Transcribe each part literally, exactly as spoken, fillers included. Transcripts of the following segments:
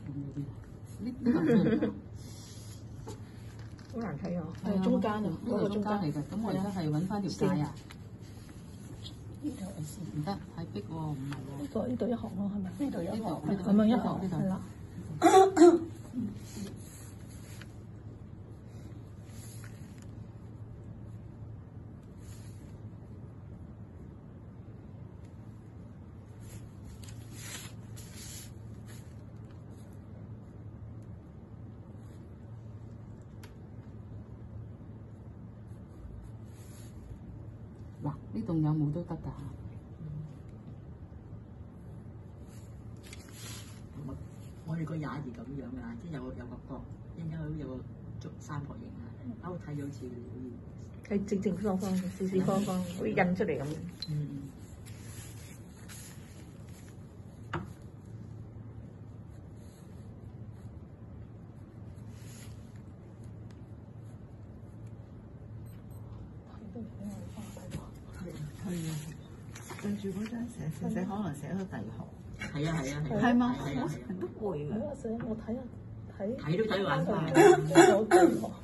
呢呢個係好難睇啊！ 係中間啊， 呢嗰個中間嚟㗎。咁我而家係揾翻條界啊！ 呢條係線， 唔得，係逼喎，唔係喎。 呢個呢度一行咯，係咪？呢度一呢度行， 呢度咁樣一呢度呢度行係啦。 嗱，呢度有冇都得㗎。 我哋個也係咁樣㗎，即係有有個角，應該有個竹三角形啊，喺度睇咗好似係正正方方嘅，四四方方，好似印出嚟咁。 嗯。係啊，對住嗰張寫寫寫，可能寫到第二行。係啊係啊係啊。係嘛？係啊係啊。都會㗎。 我寫我睇下睇。 睇都睇到眼花。 有第行。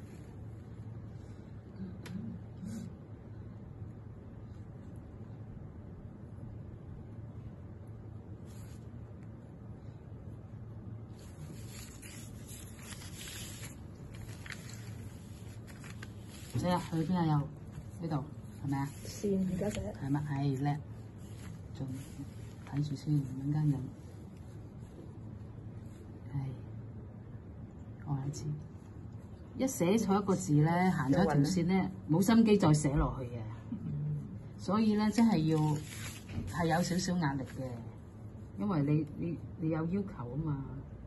寫啊，去邊啊？又呢度係咪啊？ 線而家寫。 係咪？係叻，仲睇住先，陣間人係我係知。一寫錯一個字咧，行咗一條線咧，冇心機再寫落去嘅。所以咧，真係要係有少少壓力嘅，因為你你你有要求啊嘛。